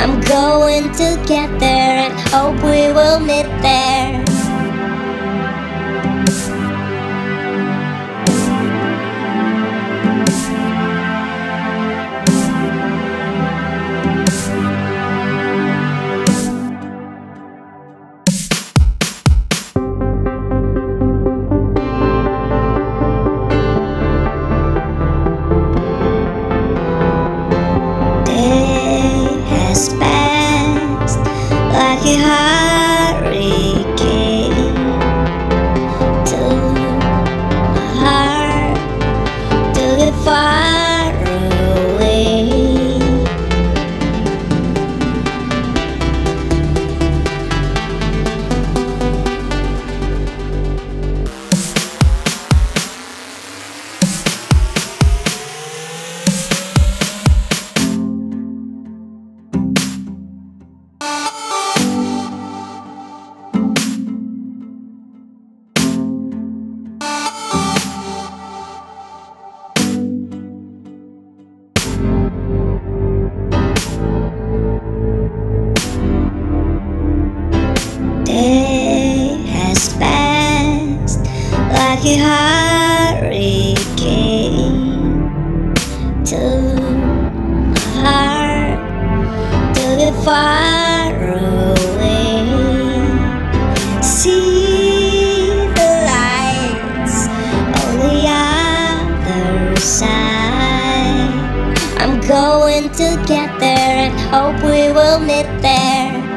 I'm going to get there and hope we will meet there. Passed like a hurricane to my heart, to get far away. Day has passed like a hurricane to my heart, to get far away. See the lights on the other side. I'm going to get there and hope we will meet there.